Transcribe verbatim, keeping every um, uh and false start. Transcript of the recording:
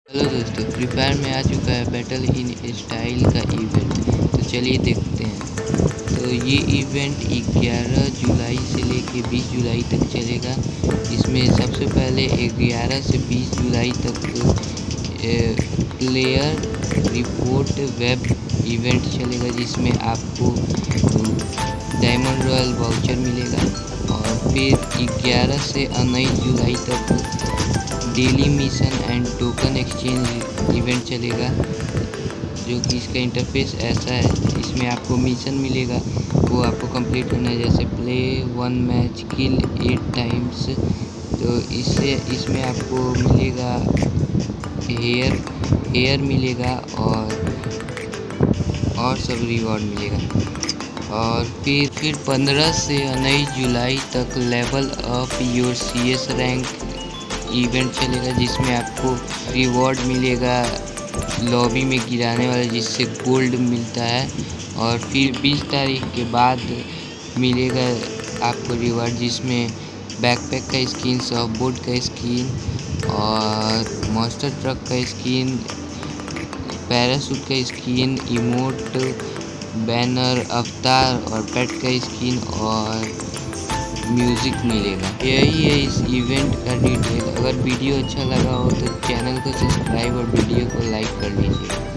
Hello दोस्तों, free fire में आ चुका है बैटल इन स्टाइल का इवेंट। तो चलिए देखते हैं। तो ये इवेंट ग्यारह जुलाई से लेके बीस जुलाई तक चलेगा। इसमें सबसे पहले ग्यारह से बीस जुलाई तक प्लेयर रिपोर्ट वेब इवेंट चलेगा, जिसमें आपको डायमंड रॉयल वाउचर मिलेगा। और फिर ग्यारह से उन्नीस जुलाई तक daily mission and token exchange event चलेगा, जो कि इसका इंटरफेस ऐसा है। इसमें आपको मिशन मिलेगा, वो आपको कंप्लीट करना है, जैसे play one match kill eight times. तो इससे इसमें आपको मिलेगा हेयर हेयर मिलेगा और और सब रिवॉर्ड मिलेगा। और फिर फिर पंद्रह से उन्नीस जुलाई तक level up your C S rank event चलेगा, जिसमें आपको रिवॉर्ड मिलेगा लॉबी में गिराने वाला, जिससे गोल्ड मिलता है। और फिर बीस तारीख के बाद मिलेगा आपको रिवॉर्ड, जिसमें बैकपैक का स्किन, सर्फबोर्ड का स्किन और मॉन्स्टर ट्रक का स्किन, पैराशूट का स्किन, इमोट, बैनर, अवतार और पेट का स्किन और म्यूज़िक मिलेगा। यही है इस इवेंट का डिटेल। अगर वीडियो अच्छा लगा हो तो चैनल को सब्सक्राइब और वीडियो को लाइक कर लीजिए।